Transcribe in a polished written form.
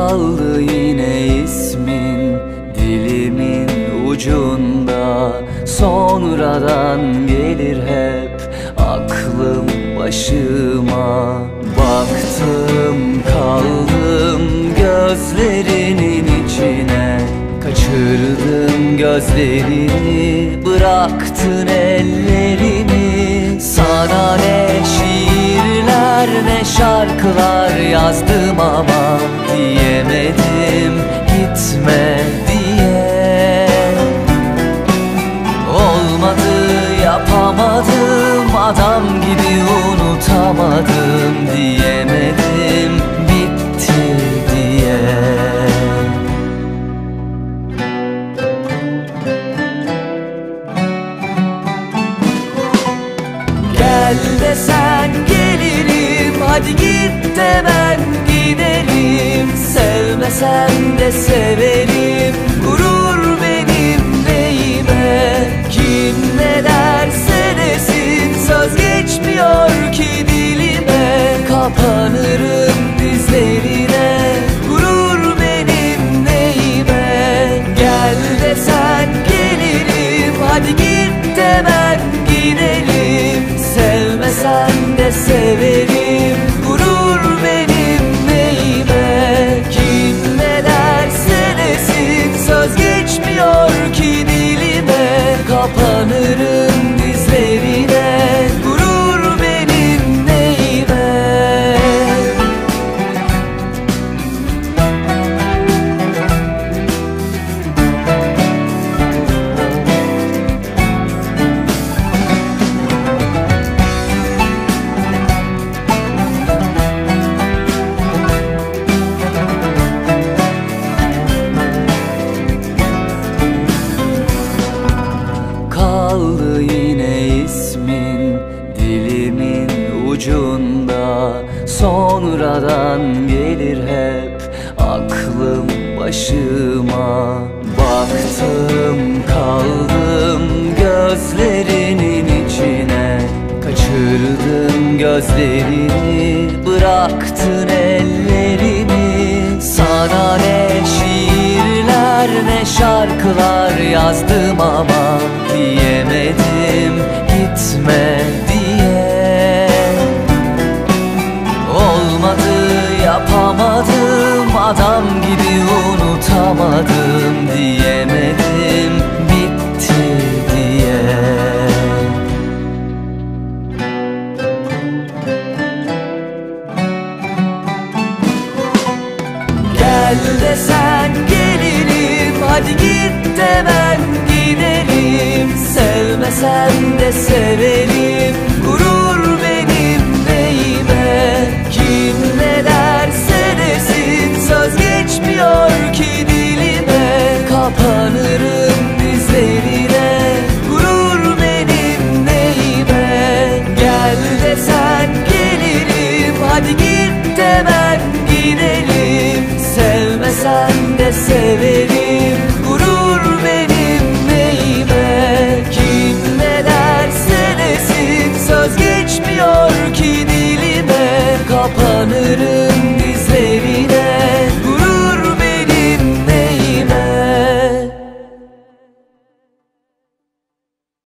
Kaldı yine ismin dilimin ucunda, sonradan gelir hep aklım başıma. Baktım kaldım gözlerinin içine, kaçırdın gözlerini, bıraktın ellerimi. Sana ne şiirler ne şarkılar yazdım ama diyemedim gitme diye. Olmadı, yapamadım, adam gibi unutamadım diyemedim bitti diye. Gel desen gelirim, hadi git de ben giderim. Sevmesen de severim, gurur benim neyime. Kim ne derse desin, söz geçmiyor ki dilime. Kapanırım dizlerine, gurur benim neyime. Gel desen gelirim, hadi git de ben gidelim. Sevmesen de severim, gurur benim neyime. Kim ne derse desin, söz geçmiyor ki dilime. Kapanırım dizlerine, gurur benim neyime. Kaldı yine ismin dilimin ucunda, sonradan gelir hep aklım başıma. Baktım kaldım gözlerinin içine, kaçırdın gözlerini, bıraktın ellerimi. Sana ne şiirler ne şarkılar yazdım ama diyemedim gitme diye. Olmadı, yapamadım, adam gibi unutamadım diyemedim bitti diye. Gel desen gelirim, hadi git de ben gidelim. Sevmesen de severim, gurur benim neyime. Kim ne derse desin, söz geçmiyor ki dilime. Kapanırım dizlerine, gurur benim neyime. Gel desen gelirim, hadi git de ben gidelim. Sevmesen de severim, gurur benim neyime. Kim ne derse desin, söz geçmiyor ki dilime. Kapanırım